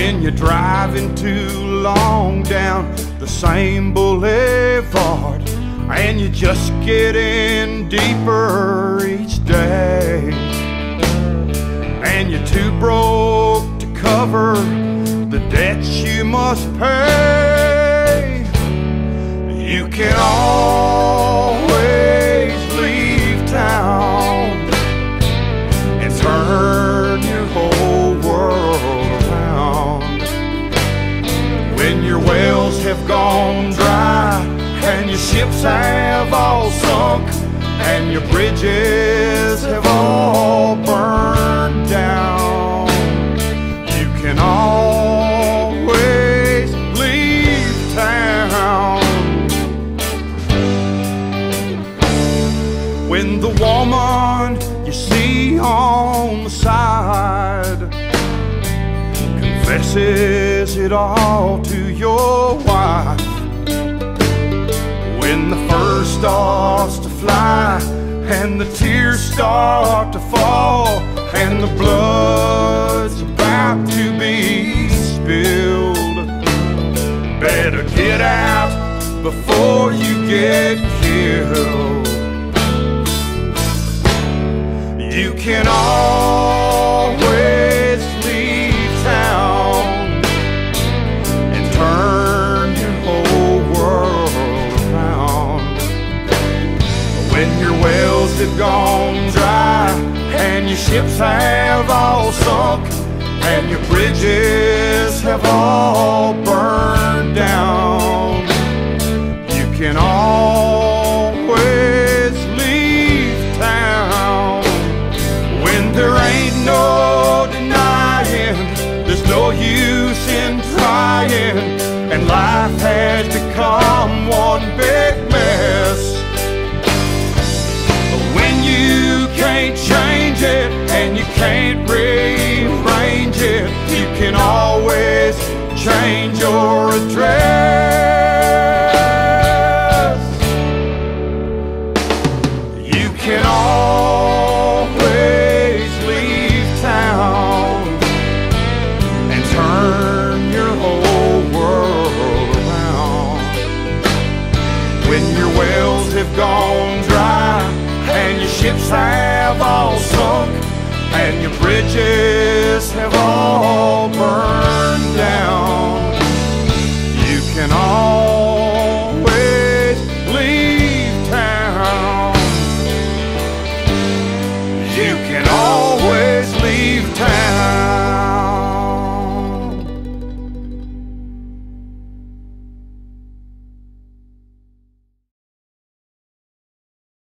when you're driving too long down the same boulevard, and you're just getting deeper each day, and you're too broke to cover the debts you must pay. You can always leave town and turn your whole world around. When your wells have gone dry and your ships have all sunk and your bridges have all burned down, you can always leave town. When the woman you see on the side confesses it all to your wife, when the fur starts to fly and the tears start to fall and the blood's about to be spilled, better get out before you get killed. You can always leave town and turn your whole world around. When your wells have gone dry and your ships have all sunk and your bridges have all burned down, you can always leave town. When there ain't no denying, there's no use in trying, and life has become one big mess. When you can't change it and you can't rearrange it, you can always change your address. You can always leave town and turn your whole world around. When your wells have gone dry and your ships have all sunk and your bridges